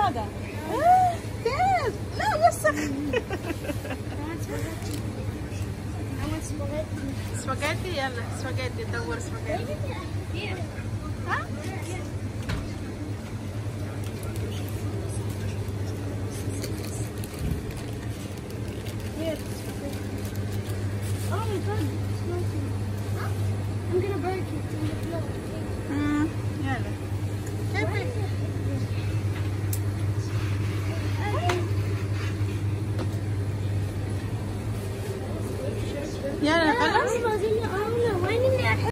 هذا كيف؟ لا وسخ. سباجيتي يلا سباجيتي دور سباجيتي. ها؟ Oh my god, it's smoking. I'm gonna break it in the floor. يلا كيف؟ يلا خلاص.